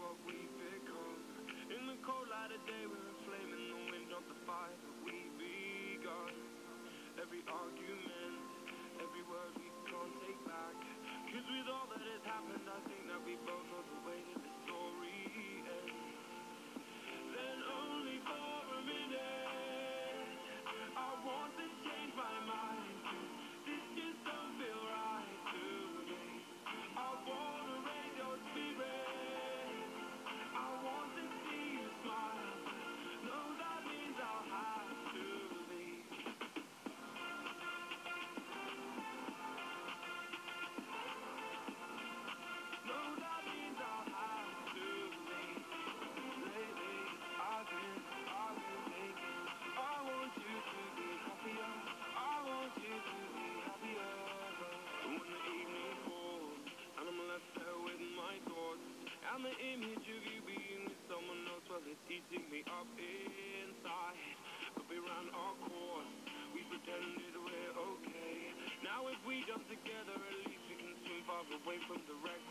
what we've become. In the cold light of day, we're a flame in the wind of the fire that we've begun. Every argument, every word we can't take back. Cause with all that has happened, I think that we both know the way that the story ends. Then only for a minute, I want to change my mind. This just don't feel right to me. I wanna raise your spirit. I want to see you smile. No, that means I'll have to leave. No, that means I'll have to leave. Lately, I've been thinking. I want you to be happier. I want you to be happier. When the evening falls and I'm left there with my thoughts, and the image of you being with someone else, well, it's eating me up inside. But we ran our course, we pretended we're okay. Now if we jump together, at least we can swim far away from the wreck